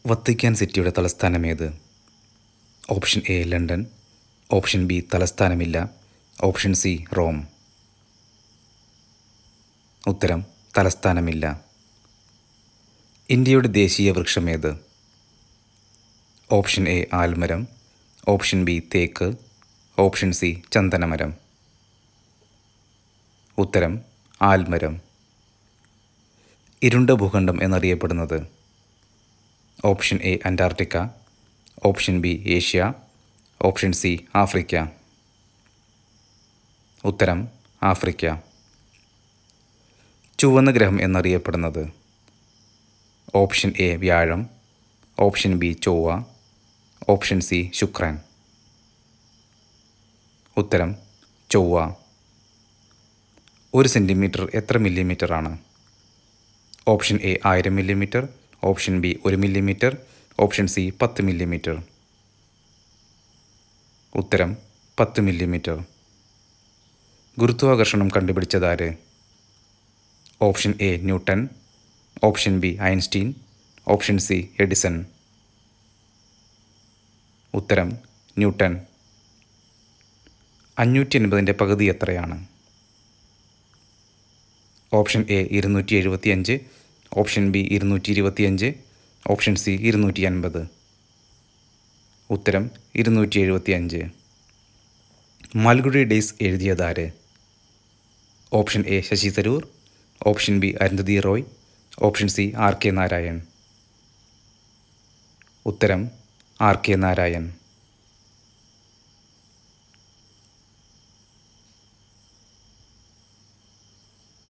Vatican സിറ്റിയുടെ തലസ്ഥാനം ഏത്? Option A London, option B തലസ്ഥാനമില്ല, ഓപ്ഷൻ സി റോം. ഉത്തരം തലസ്ഥാനമില്ല. ഇന്ത്യയുടെ ദേശീയ വൃക്ഷം ഏത്? ഓപ്ഷൻ എ ആൽമരം, ഓപ്ഷൻ ബി തേക്ക്, ഓപ്ഷൻ സി ചന്ദനമരം. ഉത്തരം ആൽമരം. ഇരുണ്ട ഭൂഖണ്ഡം എന്നറിയപ്പെടുന്നത്? Option A Antarctica, option B Asia, option C Africa. ഉത്തരം ആഫ്രിക്ക. ചുവന്ന ഗ്രഹം എന്നറിയപ്പെടുന്നത്? ഓപ്ഷൻ എ വ്യാഴം, ഓപ്ഷൻ ബി ചൊവ്വ, ഓപ്ഷൻ സി ശുക്രൻ. ഉത്തരം ചൊവ്വ. 1 സെൻറ്റിമീറ്റർ എത്ര മില്ലിമീറ്ററാണ്? Option A 1000 millimetre, option B 1 millimetre, option C 10 millimetre. ഉത്തരം 10 മില്ലിമീറ്റർ. ഗുരുത്വാകർഷണം കണ്ടുപിടിച്ചതാര്? Option A Newton, option B Einstein, option C Edison. ഉത്തരം ന്യൂട്ടൺ. 580ൻ്റെ പകുതി എത്രയാണ്? Option A 275, option B 225, option C 250. ഉത്തരം 275. മാൽഗുഡി ഡേയ്സ് എഴുതിയതാര്? Option A Shashi Tharoor, option B Arundhati Roy, option C R K Narayan. ഉത്തരം ആർ കെ നാരായൺ.